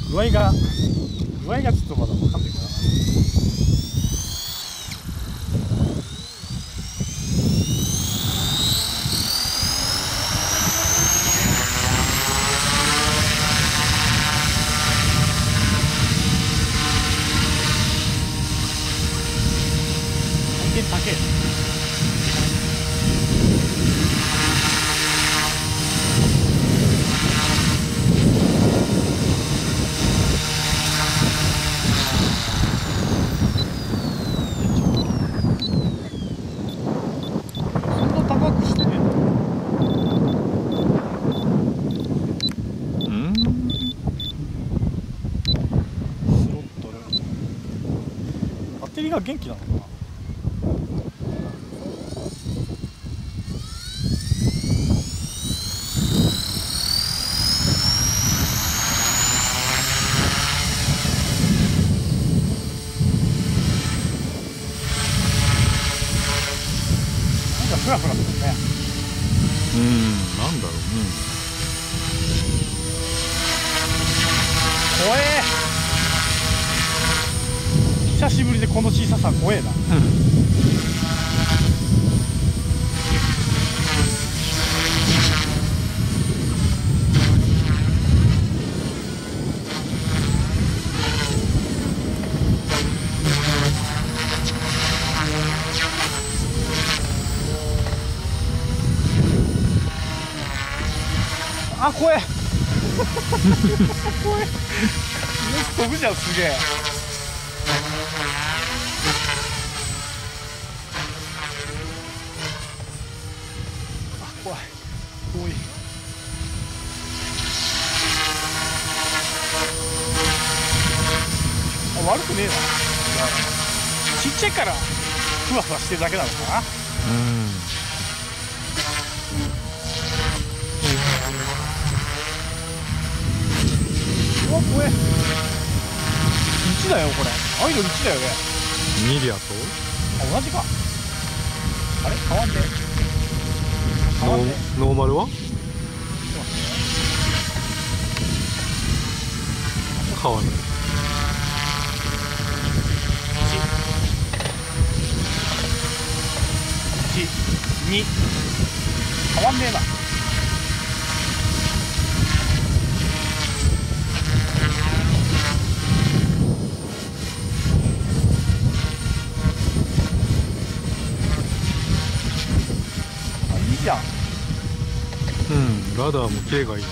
具合がちょっとまだ分かんないからな。回転高え。バッテリーが元気なのかな。なんかフラフラするね。 なんだろうね。 怖え。久しぶりでこの小ささ怖えな。あ、怖え。怖え。よく飛ぶじゃん、すげえ。あ、怖い。遠い。あ、悪くねえな。ちっちゃいからふわふわしてるだけなのかな。うわ、怖え。1だよ、これ。アイドル1だよね。 ミリアとあ、同じか。あれ変わんねえ。変わんねえ。 ノーマルは変わんない。 1、2。変わんねえな。いいじゃん。 ラダーもキレがいいね。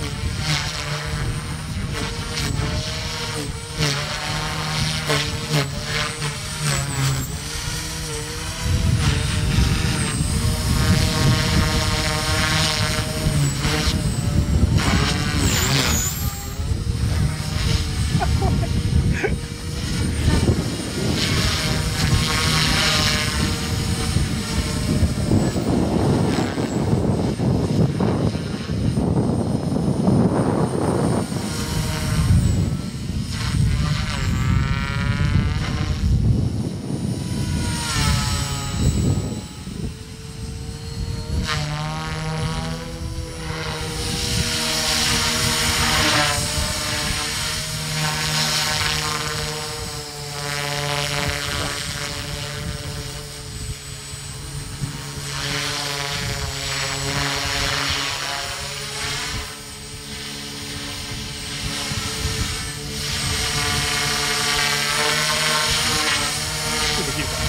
できるかな。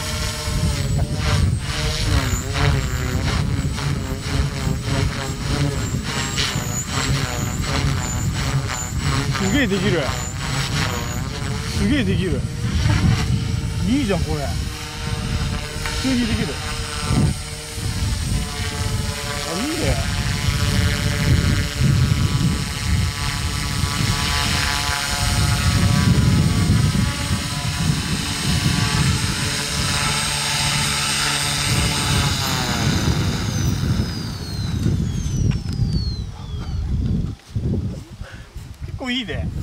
すげえできる。すげえできる。いいじゃんこれ。普通にできる。あ、いいね。結構いいね。